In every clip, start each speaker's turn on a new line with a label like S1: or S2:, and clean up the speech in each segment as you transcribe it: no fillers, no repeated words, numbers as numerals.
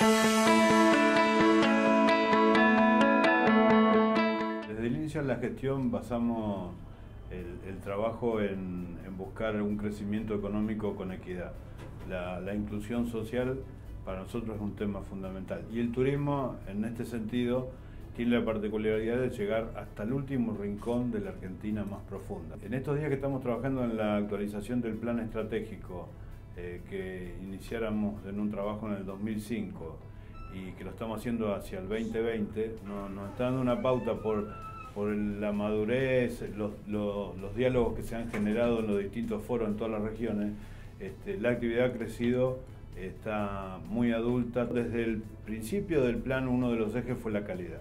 S1: Desde el inicio de la gestión basamos el trabajo en buscar un crecimiento económico con equidad. La inclusión social para nosotros es un tema fundamental. Y el turismo, en este sentido, tiene la particularidad de llegar hasta el último rincón de la Argentina más profunda. En estos días que estamos trabajando en la actualización del plan estratégico, que iniciáramos en un trabajo en el 2005 y que lo estamos haciendo hacia el 2020, nos está dando una pauta por la madurez, los diálogos que se han generado en los distintos foros en todas las regiones. La actividad ha crecido, está muy adulta. Desde el principio del plan, uno de los ejes fue la calidad.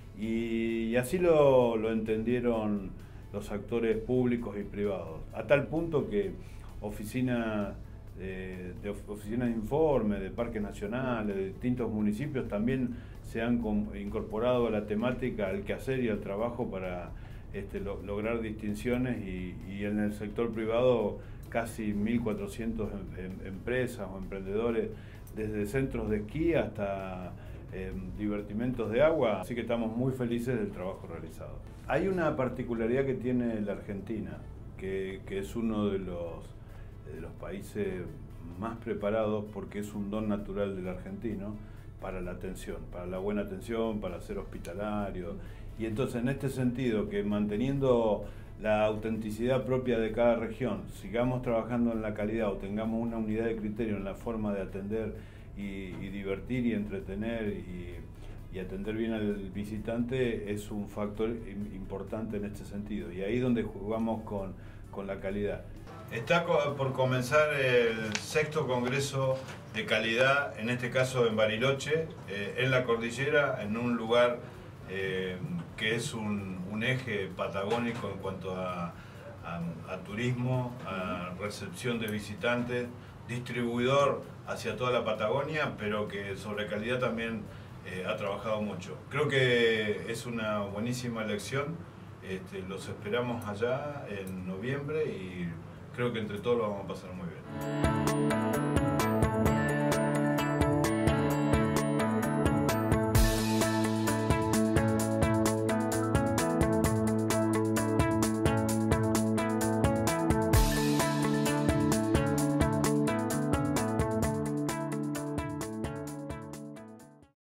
S1: Y así lo entendieron los actores públicos y privados, a tal punto que oficinas de informe, de parques nacionales, de distintos municipios también se han incorporado a la temática, al quehacer y al trabajo para lograr distinciones, y en el sector privado casi 1.400 empresas o emprendedores, desde centros de esquí hasta divertimentos de agua, así que estamos muy felices del trabajo realizado. Hay una particularidad que tiene la Argentina, que es uno de los países más preparados, porque es un don natural del argentino para la atención, para la buena atención, para ser hospitalario. Y entonces, en este sentido, que manteniendo la autenticidad propia de cada región, sigamos trabajando en la calidad o tengamos una unidad de criterio en la forma de atender y divertir y entretener y atender bien al visitante, es un factor importante en este sentido. Y ahí es donde jugamos con la calidad. Está por comenzar el 6º Congreso de Calidad, en este caso en Bariloche, en la cordillera, en un lugar que es un eje patagónico en cuanto a turismo, a recepción de visitantes, distribuidor hacia toda la Patagonia, pero que sobre calidad también ha trabajado mucho. Creo que es una buenísima elección. Los esperamos allá en noviembre y creo que entre todos lo vamos a pasar muy bien.